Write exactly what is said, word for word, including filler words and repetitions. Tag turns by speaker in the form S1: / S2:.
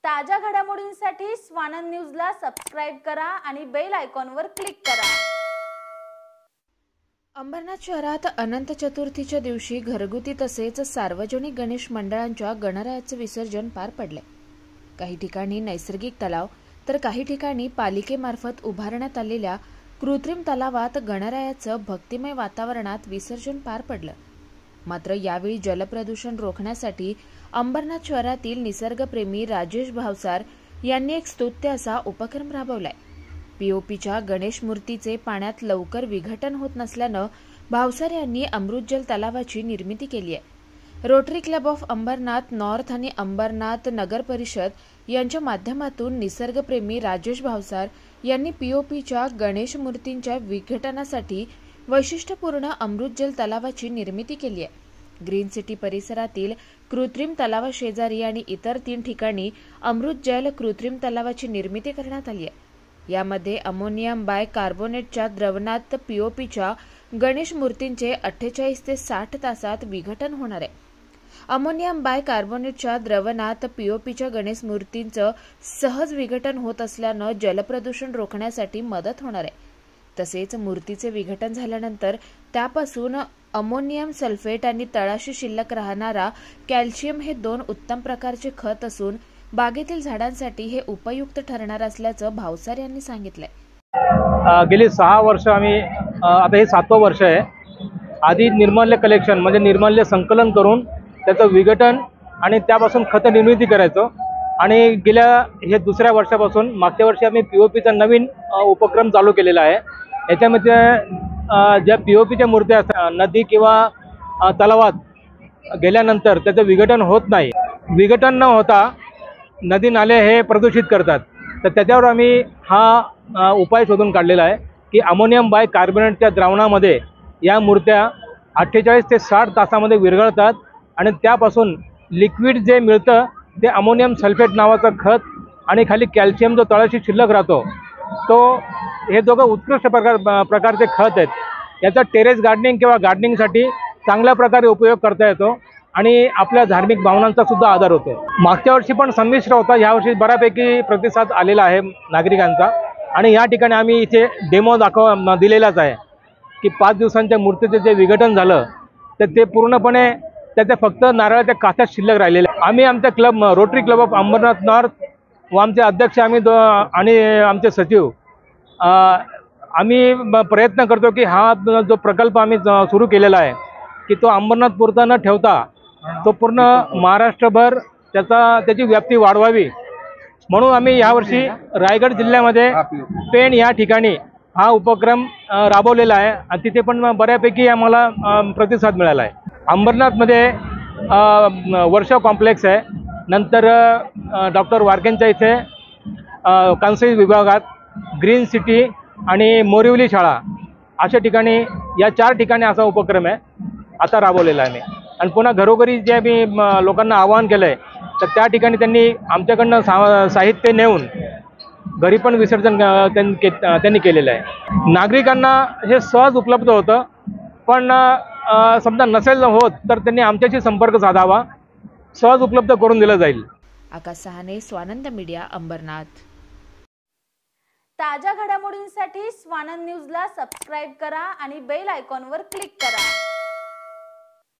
S1: ताज्या घडामोडींसाठी स्वानंद न्यूजला सबस्क्राइब करा आणि बेल आयकॉनवर क्लिक करा।
S2: अंबरनाथ शहरात अनंत चतुर्थीच्या दिवशी घरगुती तसेच सार्वजनिक गणेश मंडळांच्या गणरायाचे विसर्जन पार पडले। काही ठिकाणी नैसर्गिक तलाव तर काही ठिकाणी पालिकेमार्फत उभारण्यात आलेल्या कृत्रिम तलावात गणरायाचं भक्तिमय वातावरणात विसर्जन पार पडलं। मात्र यावेळी जलप्रदूषण रोखण्यासाठी अंबरनाथ शहरातील निसर्गप्रेमी राजेश भावसार यांनी एक स्तुत्य असा उपक्रम राबवलाय। पीओपीच्या गणेश मूर्तीचे पाण्यात लवकर विघटन होत नसल्यानं भावसार यांनी अमृतजल तलावाची निर्मिती केली आहे। Rotary club of Ambernath north आणि अंबरनाथ नगर परिषद यांच्या माध्यमातून निसर्गप्रेमी राजेश भावसार यांनी पीओपीच्या गणेश मूर्तींच्या विघटनासाठी वैशिष्ट्यपूर्ण अमृतजल तलावाची निर्मिती केली आहे। ग्रीन सिटी परिसरातील कृत्रिम तलावाशेजारी आणि इतर तीन ठिकाणी अमृतजल कृत्रिम तलावाची निर्मिती करण्यात आली आहे। यामध्ये अमोनियम बाय कार्बोनेटच्या द्रवणात पीओपीच्या गणेश मूर्तींचे अठ्ठेचाळीस ते साठ तासात विघटन होणार आहे। अमोनियम बाय कार्बोनेटच्या द्रवणात पीओपीच्या गणेश मूर्तींचं सहज विघटन होत असल्यानं जलप्रदूषण रोखण्यासाठी मदत होणार आहे। तसेच मूर्तीचे विघटन झाल्यानंतर त्यापासून अमोनियम सल्फेट आणि तळाशी शिल्लक राहणारा कॅल्शियम हे दोन उत्तम प्रकारचे खत असून बागेतील झाडांसाठी हे उपयुक्त ठरणार असल्याचं भावसार यांनी सांगितलंय।
S3: गेली सहा वर्ष आम्ही आता हे सातवं वर्ष आहे। आधी निर्माल्य कलेक्शन म्हणजे निर्माल्य संकलन करून त्याचं विघटन आणि त्यापासून खत निर्मिती करायचो आणि गेल्या हे दुसऱ्या वर्षापासून मागच्या वर्षी आम्ही पीओपीचा नवीन उपक्रम चालू केलेला आहे। याच्यामध्ये ज्या पीओपीच्या मूर्त्या असतात नदी किंवा तलावात गेल्यानंतर त्याचं विघटन होत नाही, विघटन न होता नदी नाले हे प्रदूषित करतात, तर त्याच्यावर आम्ही हा उपाय शोधून काढलेला आहे की अमोनियम बाय कार्बोनेटच्या द्रावणामध्ये या मूर्त्या अठ्ठेचाळीस ते साठ तासामध्ये विरघळतात आणि त्यापासून लिक्विड जे मिळतं ते अमोनियम सल्फेट नावाचं खत आणि खाली कॅल्शियम जो तळाशी शिल्लक राहतो तो हे दोघं उत्कृष्ट प्रकार प्रकारचे खत आहेत। याचा टेरेस गार्डनिंग किंवा गार्डनिंगसाठी चांगल्या प्रकारे उपयोग करता येतो आणि आपल्या धार्मिक भावनांचा सुद्धा आधार होतो। मागच्या वर्षी पण संमिश्र होता, यावर्षी बऱ्यापैकी प्रतिसाद आलेला आहे नागरिकांचा आणि या ठिकाणी आम्ही इथे डेमो दाखव दिलेलाच आहे की पाच दिवसांच्या मूर्तीचे जे विघटन झालं तर ते पूर्णपणे त्याच्या फक्त नारळाच्या काथ्यात शिल्लक राहिलेले। आम्ही आमच्या club Rotary club of Ambernath north व आमचे अध्यक्ष आम्ही दो आणि आमचे सचिव आम्ही प्रयत्न करतो की हा जो प्रकल्प आम्ही सुरू केलेला आहे की तो अंबरनाथ पुरता न ठेवता तो पूर्ण महाराष्ट्रभर त्याचा त्याची व्याप्ती वाढवावी, म्हणून आम्ही यावर्षी रायगड जिल्ह्यामध्ये पेण या ठिकाणी हा उपक्रम राबवलेला आहे आणि तिथे पण बऱ्यापैकी आम्हाला प्रतिसाद मिळाला आहे। अंबरनाथमध्ये वर्षा कॉम्प्लेक्स आहे, नंतर डॉक्टर वारकेंच्या इथे कांसई विभागात ग्रीन सिटी आणि मोरिवली शाळा अशा ठिकाणी या चार ठिकाणी असा उपक्रम आहे आता राबवलेला आहे। आणि पुन्हा घरोघरी जे आम्ही लोकांना आवाहन केलं आहे तर त्या ठिकाणी त्यांनी आमच्याकडनं सा साहित्य नेऊन घरी पण विसर्जन त्यांनी त्यांनी केलेलं आहे। नागरिकांना हे सहज उपलब्ध होतं, पण समजा नसेल होत तर त्यांनी आमच्याशी संपर्क साधावा, सहज उपलब्ध करून दिलं जाईल।
S2: आकाश सहाने, स्वानंद मीडिया, अंबरनाथ।
S1: ताज्या घडामोडींसाठी स्वानंद न्यूजला सबस्क्राइब करा आणि बेल आयकॉनवर क्लिक करा।